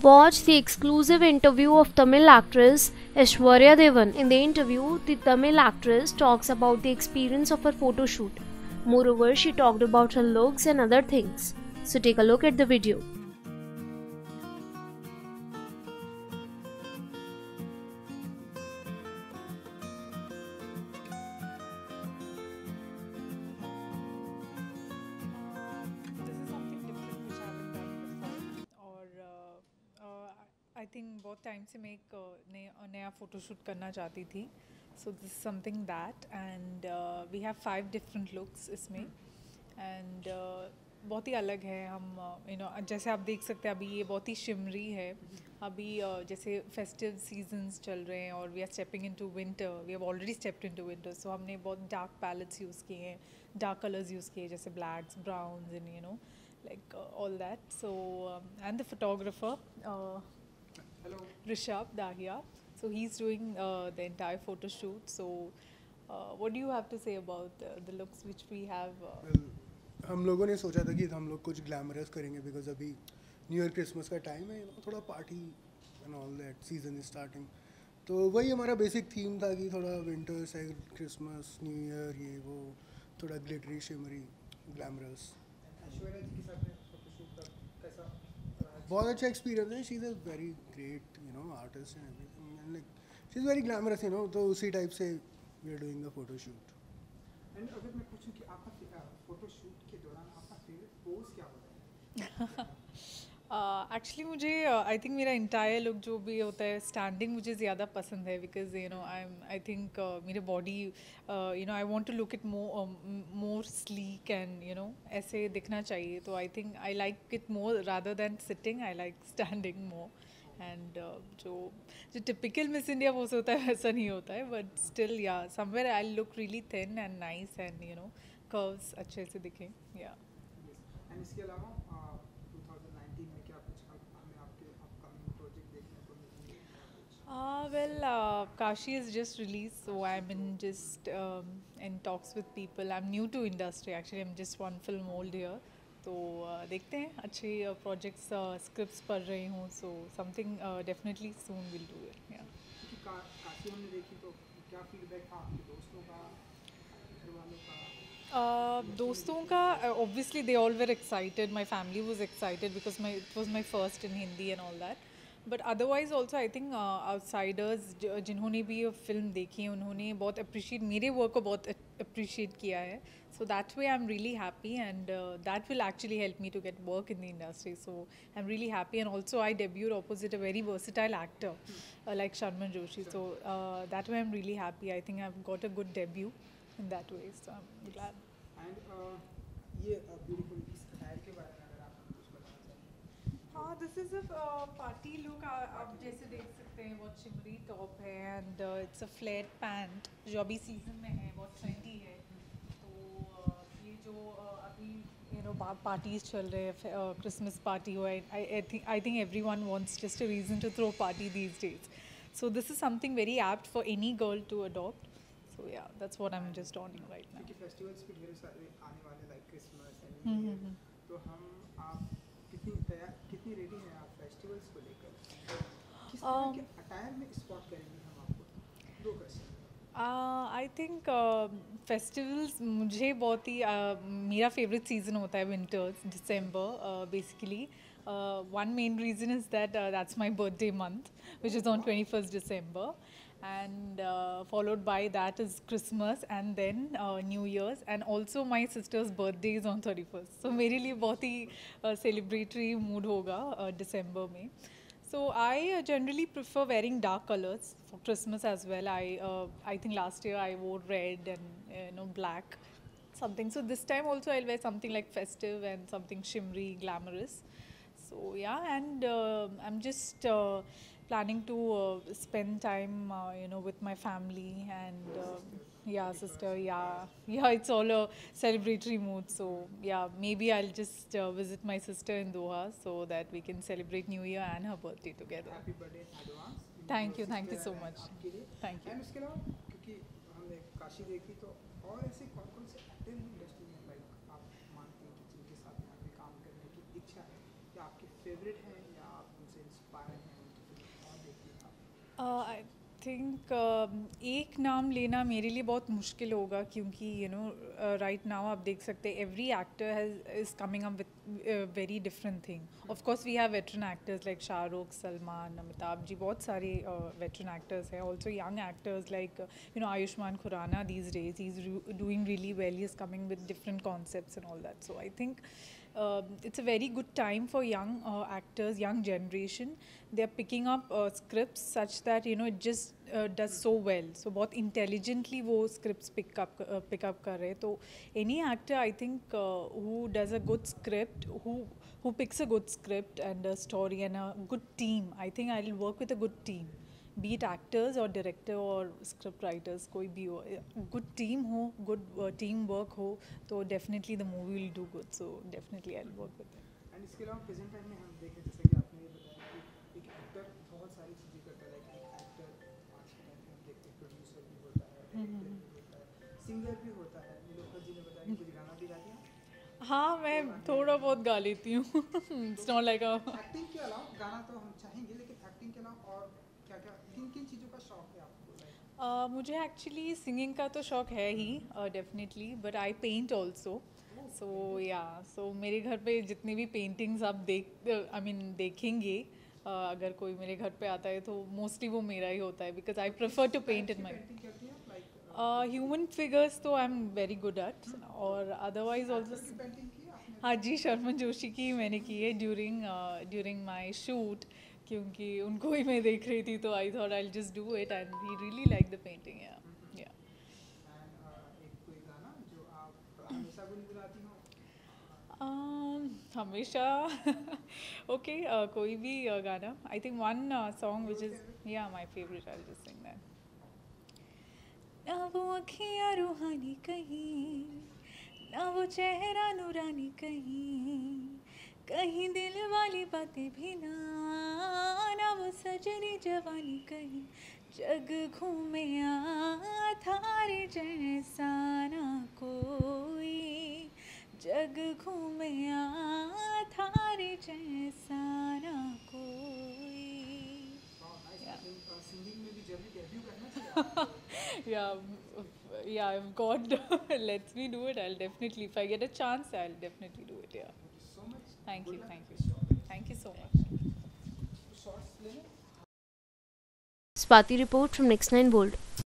Watch the exclusive interview of Tamil actress Aishwarya Devan. In the interview, the Tamil actress talks about the experience of her photo shoot. Moreover, she talked about her looks and other things. So take a look at the video. This is something different which I haven't done before और I think बहुत time से मैं एक नया photoshoot करना चाहती थी so this something that and we have 5 different looks इसमें एंड बहुत ही अलग है हम जैसे आप देख सकते हैं अभी ये बहुत ही शिमरी है अभी जैसे फेस्टिव सीजन्स चल रहे हैं और we are stepping into winter we have already stepped into winter so हमने बहुत डार्क पैलेट्स यूज़ किए हैं डार्क कलर्स यूज़ किए जैसे blacks browns and like all that so and the photographer Rishabh Dahia so he's doing the entire photo shoot so what do you have to say about the looks which we have हम लोगों ने सोचा था कि हम लोग कुछ glamorous करेंगे बिकॉज अभी न्यू ईयर क्रिसमस का टाइम है थोड़ा party and all that season is starting तो वही हमारा बेसिक थीम था कि थोड़ा विंटर्स है क्रिसमस न्यू ईयर ये वो थोड़ा glittery shimmery glamorous Aishwarya ji के साथ में फोटोशूट का कैसा रहा? बहुत अच्छा एक्सपीरियंस है she is a very great artist and everything and like she is very glamorous तो उसी टाइप से we are doing the photo shoot and अगर मैं पूछूं कि आपका फोटोशूट के दौरान आपका फेवरेट पोज क्या होता है? एक्चुअली मुझे आई थिंक मेरा इंटायर लुक जो भी होता है स्टैंडिंग मुझे ज़्यादा पसंद है बिकॉज आई थिंक मेरे body I want to look it more sleek and ऐसे दिखना चाहिए तो I think I like it more rather than sitting I like standing more and जो टिपिकल मिस इंडिया पोज होता है वैसा नहीं होता है but still yeah somewhere I look really thin and nice and curves अच्छे से दिखें या एंड इसके अलावा 2019 में क्या कुछ हमें आपके अपकमिंग प्रोजेक्ट देखने को मिलेंगे या कुछ? Kashi is just released, so I'm in just in talks with people. I'm new to industry actually. I'm just one film old here. तो देखते हैं अच्छे प्रोजेक्ट्स स्क्रिप्ट्स पढ़ रही हूँ so something definitely soon will do it yeah क्योंकि काशी हमने देखी तो क्या फीडबैक था आपके दोस्तों का आपके घर वालों का? दोस्तों का obviously they all were excited my family was excited because it was my first in Hindi and all that but otherwise also I think outsiders जिन्होंने भी ये फिल्म देखी है उन्होंने बहुत appreciate मेरे work को बहुत appreciate किया है so that way I'm really happy and that will actually help me to get work in the industry so I'm really happy and also I debuted opposite a very versatile actor like Sharman Joshi so that way I'm really happy I think I've got a good debut in that way so I'm glad and ये beautiful इस attire के बारे में अगर आप हमें कुछ बताना चाहें? हाँ this is a party look आप जैसे देख सकते हैं बहुत शिमरी टॉप है and it's a flat pant जो अभी सीजन में है बहुत ट्रेंडी है तो ये जो अभी पार्टीज चल रहे हैं क्रिसमस पार्टी हो I think everyone wants just a reason to throw party these days so this is something very apt for any girl to adopt so yeah that's what I'm just donning right now क्योंकि festivals भी ढेर सारे आने वाले like Christmas and New Year तो आप कितनी ready हैं आप फेस्टिवल्स को लेकर किस तरह के अटायर में स्पॉट करेंगे हम आपको? 2 क्वेश्चन आई थिंक फेस्टिवल्स मुझे बहुत ही मेरा फेवरेट सीज़न होता है winters December basically one main reason is that that's my birthday month which is on 21st December and followed by that is Christmas and then New Year's and also my sister's birthday is on 31st so मेरे लिए बहुत ही celebratory mood होगा December में so I generally prefer wearing dark colors for Christmas as well I think last year I wore red and black something so this time also I'll wear something like festive and something shimmery glamorous so yeah and I'm just planning to spend time with my family and yeah sister yeah it's all a celebratory mood so yeah maybe I'll just visit my sister in Doha so that we can celebrate New Year and her birthday together happy birthday advance thank you so much आपके लिए thank you and उसके अलावा क्योंकि हमने काशी देखी तो और ऐसे कौन कौन से एक्टर हैं इंडस्ट्री में लाइक आप मानते हैं कि जिनके साथ में आपने काम करने की इच्छा है या आपके फेवरेट हैं या आप उनसे इंस्पायर थिंक एक नाम लेना मेरे लिए बहुत मुश्किल होगा, क्योंकि यू नो राइट नाउ आप देख सकते हैं every actor is coming up with very different thing. Of course we have veteran actors like Shahrukh, Salman, Amitabh ji, बहुत सारे वेटरन एक्टर्स हैं. Also young actors like you know Ayushmann Khurrana these days, he is doing really well, he is coming with different concepts and all that. So I think it's a very good time for young actors, young generation. They are picking up scripts such that you know it just does so well. So बहुत intelligently वो scripts pick up कर रहे. तो any actor I think who does a good script, who picks a good script and a story and a good team, I think I'll work with a good team. Be it actors or director or script writers, कोई भी हो, good team हो, good team work हो, तो definitely the movie will do good. So definitely I'll work with them. And इसके अलावा present time में हम देखें, जैसे कि आपने ये बताया कि एक एक्टर बहुत सारी चीज़ें करता है. लाइक एक एक्टर आज के टाइम में हम देखते हैं प्रोड्यूसर भी होता है, डायरेक्टर भी होता है, सिंगर भी होता है. नीलोफर जी ने बताया कि कुछ गाना भी गाती हैं. हाँ, मैं थोड़ा बहुत गा लेती हूँ. It's not like a acting के अलावा गाना तो हम चाहेंगे, लेकिन एक्टिंग के अलावा और क्या क्या किन किन चीज़ों का शौक है आपको? मुझे एक्चुअली सिंगिंग का तो शौक है ही definitely, but I paint also. So yeah, so मेरे घर पे जितनी भी पेंटिंग्स आप देखेंगे, अगर कोई मेरे घर पे आता है तो मोस्टली वो मेरा ही होता है, because I prefer to paint in my human figures. तो I am very good at, और अदरवाइज ऑल्सो हाँ जी, शर्मन जोशी की मैंने की है ड्यूरिंग माई शूट, क्योंकि उनको ही मैं देख रही थी, तो I thought I just do it and he really like the painting. या एक कोई गाना जो आप हमेशा गुनगुनाती हो? हमेशा ओके, कोई भी गाना. I think one song which is yeah my favourite, I just sing that. ना वो अखियाँ रूहानी कहीं, ना वो चेहरा नूरानी कहीं, कहीं दिल वाली बातें भी ना वो सजनी जवानी कहीं, जग घूमे थारे जैसा ना कोई, जग घूमे थारे जैसा ना कोई. सिंगिंग में भी जल्दी डेब्यू करना चाहिए. Yeah, if God lets me do it, I'll definitely, if I get a chance, I'll definitely do it. Yeah. So much. Thank you so much. Shots ले लें. Swati report from Next 9 Bold.